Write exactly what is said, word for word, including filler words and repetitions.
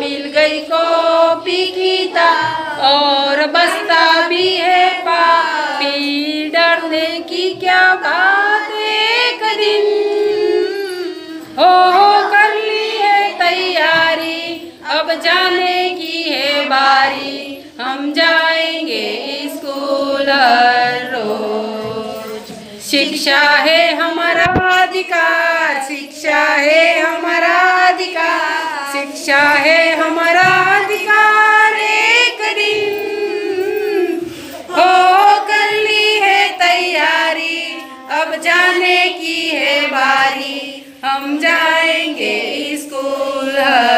मिल गई कॉपी किताब और बस्ता भी है पापी। डरने की क्या बात, एक दिन हो कर ली है तैयारी, अब जाने की है बारी। हम जाएंगे स्कूल हर रोज। शिक्षा है हमारा अधिकार, शिक्षा है हमारा अधिकार, शिक्षा है हमारा अधिकार। एक दिन हो कर ली है तैयारी, अब जाने की है बारी। हम जाएंगे स्कूल।